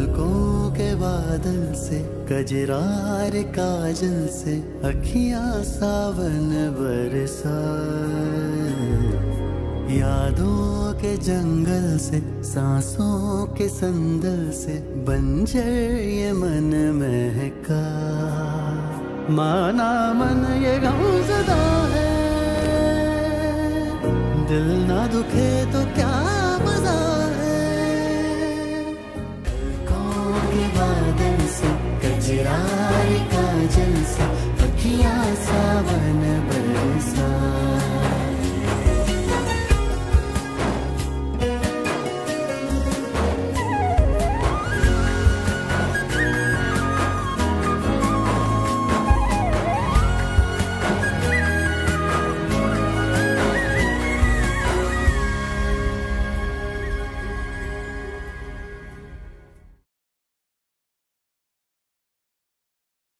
पलकों के बादल से, कजरार काजल से अखियां सावन बरसाए। यादों के जंगल से, सांसों के संदल से बंजर ये मन महका। माना मन ये गमज़दा है, दिल ना दुखे तो क्या मजा है। पलकों के बादल से, कजरार काजल से अखियां सावन